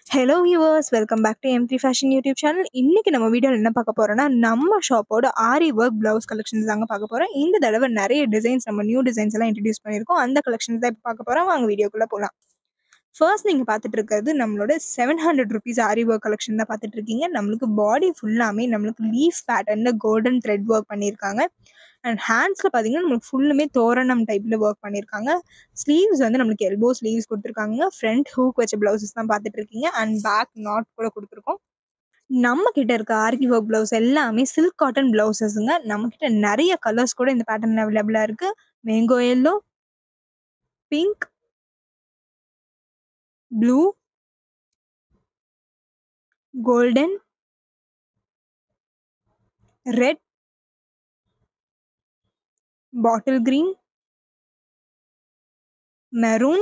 Hello viewers, welcome back to M3 fashion YouTube channel. இன்னைக்கு நம்ம வீடியோவில் என்ன பார்க்க போறோம்னா, நம்ம ஷாப்போட ஆரி ஒர்க் பிளவுஸ் கலெக்ஷன்ஸ் தாங்க பார்க்க போறோம். இந்த தடவை நிறைய டிசைன்ஸ், நம்ம நியூ டிசைன்ஸ் எல்லாம் இன்ட்ரடியூஸ் பண்ணியிருக்கோம். அந்த கலெக்ஷன்ஸ் தான் இப்போ பார்க்க போறோம். வாங்க வீடியோக்குள்ள போகலாம். ஃபர்ஸ்ட் நீங்க பார்த்துட்டு இருக்கிறது நம்மளோட 700 ருபீஸ் ஆரி ஒர்க் கலெக்ஷன் தான் பார்த்துட்டு இருக்கீங்க. நம்மளுக்கு பாடி ஃபுல்லாமே நம்மளுக்கு லீஃப் பேட்டர்ன்ல கோல்டன் த்ரெட் ஒர்க் பண்ணியிருக்காங்க. அண்ட் ஹேண்ட்ஸ்ல பார்த்தீங்கன்னா நம்மளுக்கு ஃபுல்லுமே தோரணம் டைப்ல ஒர்க் பண்ணியிருக்காங்க. ஸ்லீவ்ஸ் வந்து நம்மளுக்கு எல்போ ஸ்லீவ்ஸ் கொடுத்துருக்காங்க. ஃப்ரண்ட் ஹூக் வச்ச பிளவுசஸ் தான் பார்த்துட்டு இருக்கீங்க. அண்ட் பேக் நாட் கூட கொடுத்துருக்கோம். நம்ம கிட்ட இருக்க ஆரி ஒர்க் பிளவுஸ் எல்லாமே சில்க் காட்டன் பிளவுசஸ்ங்க. நம்ம கிட்ட நிறைய கலர்ஸ் கூட இந்த பேட்டர்ன் அவைலபிளா இருக்கு. Mango yellow, pink, blue, golden, red, bottle green, maroon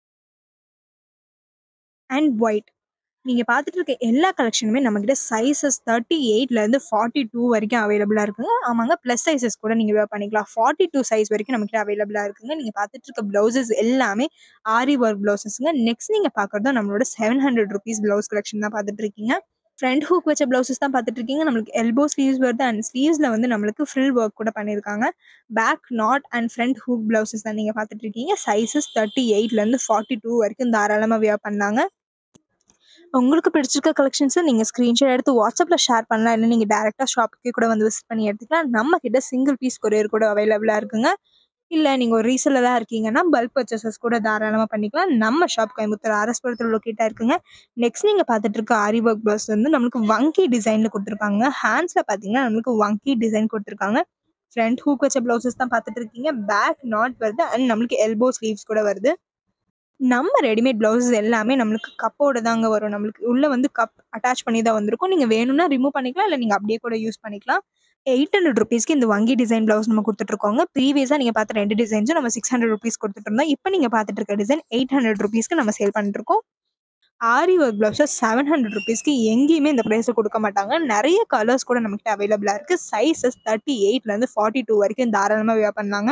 and white. நீங்க பார்த்துட்டு இருக்க எல்லா கலெக்ஷனுமே நம்ம கிட்ட சைஸஸ் 38ல இருந்து 42 வரைக்கும் அவைலபிளா இருக்குங்க. ஆமாங்க, பிளஸ் சைஸஸ் கூட நீங்க வேர் பண்ணிக்கலாம். 42 சைஸ் வரைக்கும் நம்ம கிட்ட அவைலபிளா இருக்குங்க. நீங்க பார்த்துட்டு இருக்க பிளவுசஸ் எல்லாமே ஆரி ஒர்க் பிளவுசஸ்ங்க. நெக்ஸ்ட் நீங்க பார்க்கறது நம்மளோட 700 ருபீஸ் பிளவுஸ் கலெக்ஷன் தான் பார்த்துட்டு இருக்கீங்க. ஃப்ரண்ட் ஹூக் வச்ச பிளவுசஸ் தான் பார்த்துட்டு இருக்கீங்க. நம்மளுக்கு எல்போ ஸ்லீவ்ஸ் வருது. அண்ட் ஸ்லீவ்ஸ்ல வந்து நம்மளுக்கு ஃப்ரில் ஒர்க் கூட பண்ணியிருக்காங்க. Back knot and front hook blouses தான் நீங்க பார்த்துட்டு இருக்கீங்க. சைஸஸ் 38ல இருந்து 42 வரைக்கும் தாராளமாக வேர் பண்ணாங்க. உங்களுக்கு பிடிச்சிருக்க கலெக்ஷன்ஸை நீங்கள் ஸ்க்ரீன்ஷாட் எடுத்து வாட்ஸ்அப்பில் ஷேர் பண்ணலாம். இல்லை நீங்கள் டேரெக்டாக ஷாப்புக்கே கூட வந்து விசிட் பண்ணி எடுத்துக்கலாம். நம்ம கிட்ட சிங்கிள் பீஸ் கொரியர் கூட அவைலபிளாக இருக்குங்க. இல்லை நீங்கள் ஒரு ரீசெல்லராக இருக்கீங்கன்னா பல்க் பர்ச்சேசஸ் கூட தாராளமாக பண்ணிக்கலாம். நம்ம ஷாப் கோயம்புத்தூர் அரஸ்புரத்தில் லொக்கேட்டாக இருக்குங்க. நெக்ஸ்ட் நீங்கள் பார்த்துட்டு இருக்க ஆரி ஒர்க் பிளவுஸ் வந்து நம்மளுக்கு வங்கி டிசைனில் கொடுத்துருக்காங்க. ஹேண்ட்ஸில் பார்த்தீங்கன்னா நம்மளுக்கு வங்கி டிசைன் கொடுத்துருக்காங்க. ஃப்ரண்ட் ஹூக் வச்ச பிளவுசஸ் தான் பார்த்துட்டு இருக்கீங்க. பேக் நாட் வருது அண்ட் நம்மளுக்கு எல்போ ஸ்லீவ்ஸ் கூட வருது. நம்ம ரெடிமேட் பிளவுசஸ் எல்லாமே நம்மளுக்கு கப்போட தாங்க வரும். நம்மளுக்கு உள்ள வந்து கப் அட்டாச் பண்ணி தான் வந்திருக்கும். நீங்கள் வேணும்னா ரிமூவ் பண்ணிக்கலாம், இல்லை நீங்கள் அப்படியே கூட யூஸ் பண்ணிக்கலாம். 800 ருபீஸ்க்கு இந்த வங்கி டிசைன் பிளவுஸ் நம்ம கொடுத்துட்ருக்கோங்க. ப்ரீவியஸாக நீங்கள் பார்த்த 2 டிசைன்ஸும் நம்ம 600 ருபீஸ் கொடுத்துட்டு இருந்தோம். இப்போ நீங்கள் பார்த்துட்டு இருக்க டிசைன் 800 ருபீஸ்க்கு நம்ம சேல் பண்ணிட்டுருக்கோம். ஆரி ஒர்க் பிளவுஸஸ் 700 ருபீஸ்க்கு எங்கேயுமே இந்த ப்ரைஸை கொடுக்க மாட்டாங்க. நிறைய கலர்ஸ் கூட நம்மகிட்ட அவைலபிளாக இருக்குது. சைஸஸ் 38லேருந்து 42 வரைக்கும் தாராளமாக வேர் பண்ணாங்க.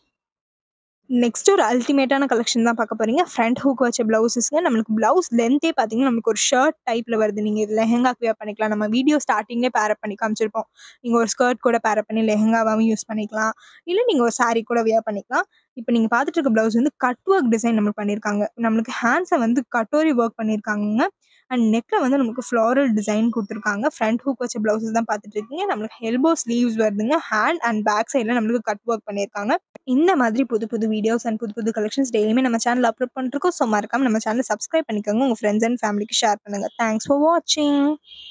நெக்ஸ்ட் ஒரு அல்டிமேட்டான கலெக்ஷன் தான் பார்க்க போறீங்க. ஃப்ரண்ட் ஹூக் வச்ச பிளவுசஸ்ங்க. நம்மளுக்கு பிளவுஸ் லென்த்தே பார்த்தீங்கன்னா நம்மளுக்கு ஒரு ஷர்ட் டைப்ல வருது. நீங்கள் இது லெஹெங்காக்கு வேர் பண்ணிக்கலாம். நம்ம வீடியோ ஸ்டார்டிங்லேயே பேரப் பண்ணி காமிச்சிருப்போம். நீங்கள் ஒரு ஸ்கர்ட் கூட பேரப் பண்ணி லெஹெங்காவாகவும் யூஸ் பண்ணிக்கலாம். இல்லை நீங்கள் ஒரு சாரீ கூட வேர் பண்ணிக்கலாம். இப்போ நீங்கள் பார்த்துட்டு இருக்க பிளவுஸ் வந்து கட் ஒர்க் டிசைன் நம்மளுக்கு பண்ணியிருக்காங்க. நம்மளுக்கு ஹேண்ட்ஸை வந்து கட்டோரி ஒர்க் பண்ணியிருக்காங்க. அண்ட் நெக்ல வந்து நமக்கு ஃப்ளாரல் டிசைன் கொடுத்துருக்காங்க. ஃப்ரண்ட் ஹூக் வச்ச பிளவுசஸ் தான் பார்த்துட்டு இருக்கீங்க. நம்மளுக்கு எல்போ ஸ்லீவ்ஸ் வருதுங்க. ஹேண்ட் அண்ட் பேக் சைடில் நம்மளுக்கு கட் ஒர்க் பண்ணியிருக்காங்க. இந்த மாதிரி புது புது வீடியோஸ் அண்ட் புது புது கலெக்ஷன்ஸ் டெய்லியுமே நம்ம சேனல் அப்லோட் பண்ணிருக்கோம். ஸோ மறக்காம நம்ம சேனல் சப்ஸ்கிரைப் பண்ணிக்கோங்க. உங்கள் ஃப்ரெண்ட்ஸ் அண்ட் ஃபேமிலிக்கு ஷேர் பண்ணுங்கள். தேங்க்ஸ் ஃபார் வாட்சிங்.